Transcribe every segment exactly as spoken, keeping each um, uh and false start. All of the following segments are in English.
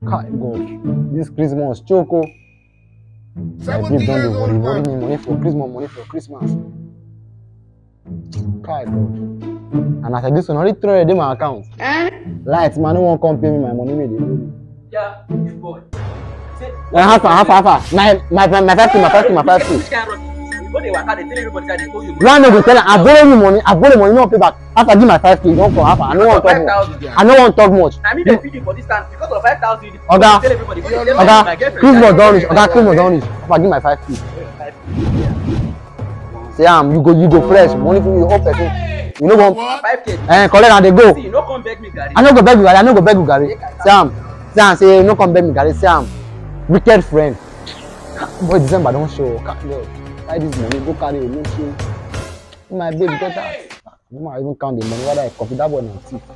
God, this Christmas, Choco. I give them the worry, worry me money for Christmas, money for Christmas. God. And as I do so, only three hundred in my account. Eh? Lights, man, no one come pay me my money. Me, yeah, you boy. Now, half, half, half, my, my, my, my five, my five, my five. When they work out, they tell everybody that they owe you money. Land no go tell them, I borrow you money, I borrow money, no pay back. After I give my five k, don't come half. I don't want to talk much. I don't want to talk much. I mean, they feed you for this time because of five thousand. Oga, tell everybody. Oga, Christmas don't reach. Oga, Christmas don't reach. After I give my five k. Say, um, you go, you go fresh. Money for you, whole person. You know what? five k. Eh, collect and they go. See, you no come beg me, Gary. I no go beg you, Gary. I no go beg you, Gary. Say, um, say, um, say, no come beg me, Gary. Say, um, wicked friend. Boy, December don't show. Buy this money, go carry a no show. My baby, get that. I don't even count the money. Whether I copy that one and tip.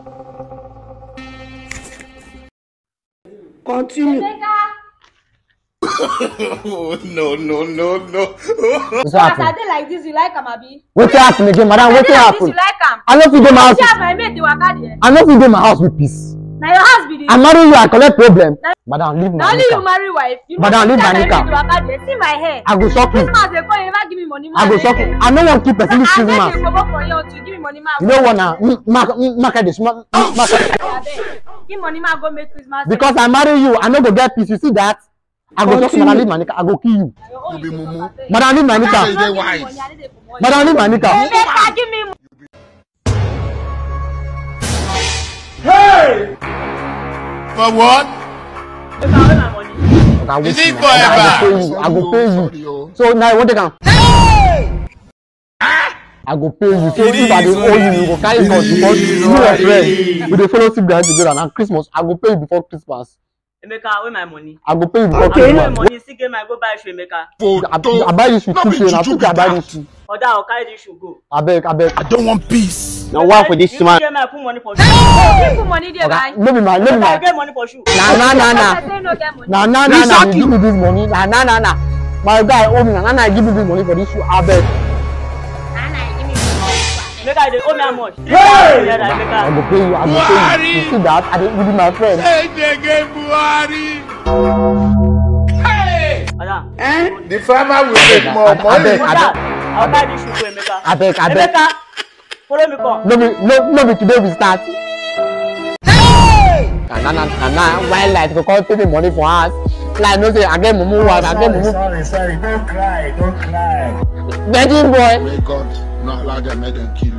Continue. Oh, no, no, no, no. What's happening? Like this, you like Amabi? What's happening again, madam? What's happening? You like him? I know you do my house. My mate, you are I know you do my house with peace. Now your house be this. I marry you, I collect problem. Madam, leave my only you marry wife. You madam, leave my nika. See my hair. I go shock you. Christmas they call you never give me money. I go shock you. I no want keep person this Christmas. I beg you for you to give me money. You know what now? Market this. Give money, ma go make Christmas. Because I marry you, I no go get peace. You see that? I go shock you. Madam, leave my nika. I go kill you. Madam, leave my nika. Madam, leave my nika. Give me. Hey! For what? Is it forever? I go pay you. I go pay you. So now what they can? Hey! I go pay you. So if I dey owe you, you go carry God because you are friend. We dey follow six guys together and Christmas. I go pay you before Christmas. Emeka, where my money? I go pay you before okay. Christmas. Okay, money. See, get my go buy shoe, Emeka. I, I buy you shoe two k. Now two k I buy you shoe. Oda, I'll carry this shoe go. I beg, I beg. I don't want peace. Now one for this man. man. You get my put money for shoe. You put money there, right? No be my, no be my. I get money for shoe. Nah, nah, nah, nah. Nah, nah, nah, nah. You give me this money. Nah, nah, nah, nah. My guy owe me. Nah, nah, give me this money for this shoe. I beg. Emeka, they owe me how much? Hey! I go pay you. I go pay you. You see that? I dey with my friend. Hey, again, Buhari. Hey! Ada. Eh? The farmer will make more money. I'll buy this shoe for Emeka. I beg, I beg. Emeka, follow me come. No be, no, no be today we start. Hey! Nah, nah, nah, nah. Why like to call pay me money for us? Like no say I get mumu one, I get mumu. Sorry, sorry, don't cry, don't cry. Virgin boy. May God not allow them make them kill.